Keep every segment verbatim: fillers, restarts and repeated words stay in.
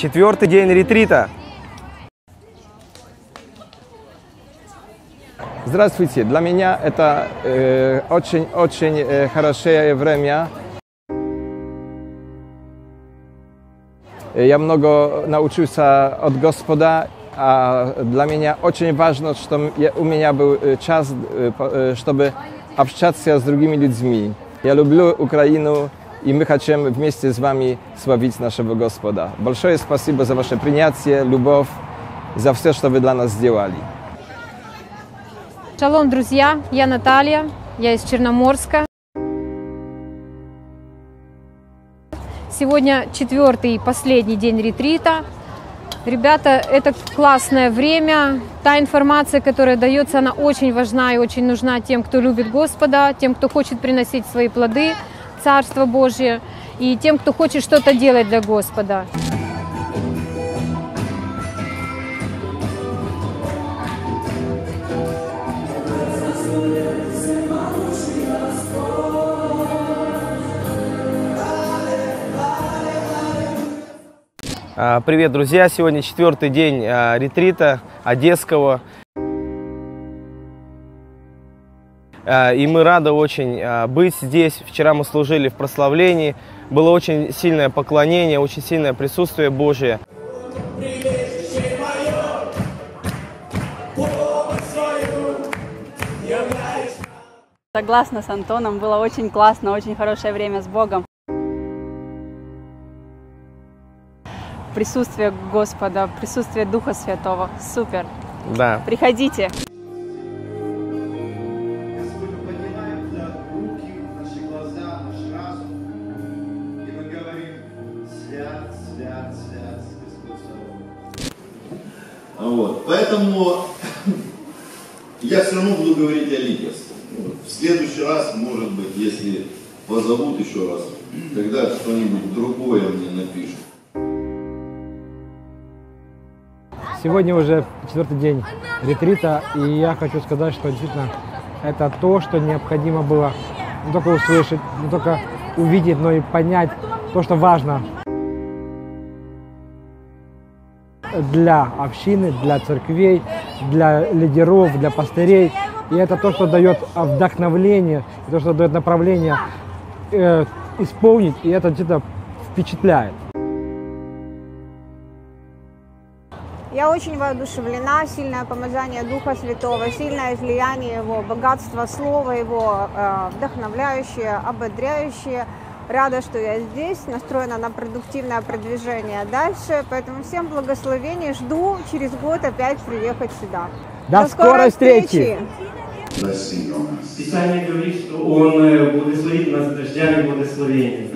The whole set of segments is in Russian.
Четвертый день ретрита. Здравствуйте. Для меня это очень-очень э, э, хорошее время. Я много научился от Господа, а для меня очень важно, что у меня был час, чтобы общаться с другими людьми. Я люблю Украину, и мы хотим вместе с вами славить нашего Господа. Большое спасибо за ваше принятие, любовь, за все, что вы для нас сделали. Шалом, друзья! Я Наталья, я из Черноморска. Сегодня четвертый и последний день ретрита. Ребята, это классное время. Та информация, которая дается, она очень важна и очень нужна тем, кто любит Господа, тем, кто хочет приносить свои плоды, Царство Божие, и тем, кто хочет что-то делать для Господа. Привет, друзья! Сегодня четвертый день ретрита одесского. И мы рады очень быть здесь. Вчера мы служили в прославлении. Было очень сильное поклонение, очень сильное присутствие Божие. Согласна с Антоном, было очень классно, очень хорошее время с Богом. Присутствие Господа, присутствие Духа Святого. Супер. Да. Приходите. Вот. Поэтому я все равно буду говорить о лидерстве. В следующий раз, может быть, если позовут еще раз, тогда что-нибудь другое мне напишут. Сегодня уже четвертый день ретрита, и я хочу сказать, что действительно это то, что необходимо было не только услышать, не только увидеть, но и понять то, что важно для общины, для церквей, для лидеров, для пастырей. И это то, что дает вдохновление, то, что дает направление э, исполнить, и это действительно впечатляет. Я очень воодушевлена, сильное помазание Духа Святого, сильное излияние Его, богатство Слова Его, вдохновляющее, ободряющее. Рада, что я здесь, настроена на продуктивное продвижение дальше. Поэтому всем благословений, жду через год опять приехать сюда. До, До скорой встречи! Писание говорит, что Он благословит нас дождями благословения.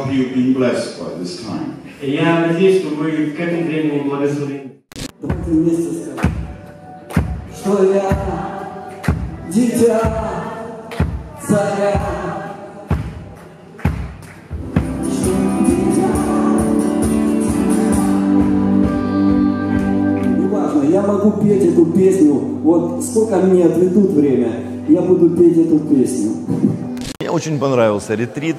И я надеюсь, что вы к этому времени благословены. Давайте вместе скажем, что я дитя царя. Неважно, я могу петь эту песню, вот сколько мне отведут время, я буду петь эту песню. Мне очень понравился ретрит.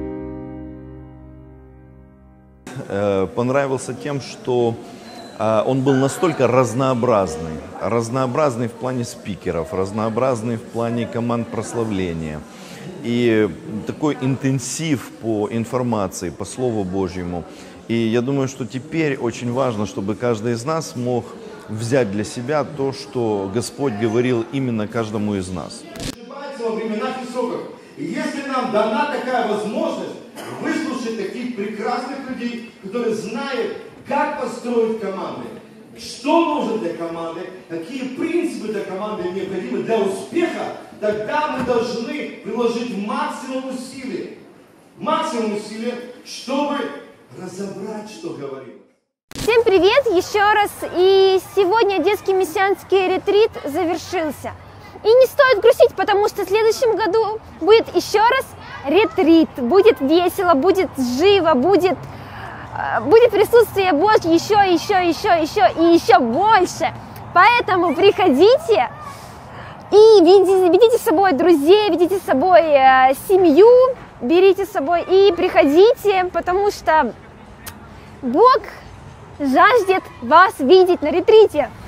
Понравился тем, что он был настолько разнообразный, разнообразный в плане спикеров, разнообразный в плане команд прославления. И такой интенсив по информации, по Слову Божьему. И я думаю, что теперь очень важно, чтобы каждый из нас мог взять для себя то, что Господь говорил именно каждому из нас. Во временах высоких. И если нам дана такая возможность выслушать таких прекрасных людей, которые знают, как построить команды, что нужно для команды, какие принципы для команды необходимы для успеха, тогда мы должны приложить максимум усилий, максимум усилий, чтобы разобрать, что говорим. Всем привет еще раз, и сегодня детский мессианский ретрит завершился. И не стоит грустить, потому что в следующем году будет еще раз ретрит, будет весело, будет живо, будет... Будет присутствие Божье еще, еще, еще, еще и еще больше. Поэтому приходите и ведите, ведите с собой друзей, ведите с собой э, семью, берите с собой и приходите, потому что Бог жаждет вас видеть на ретрите.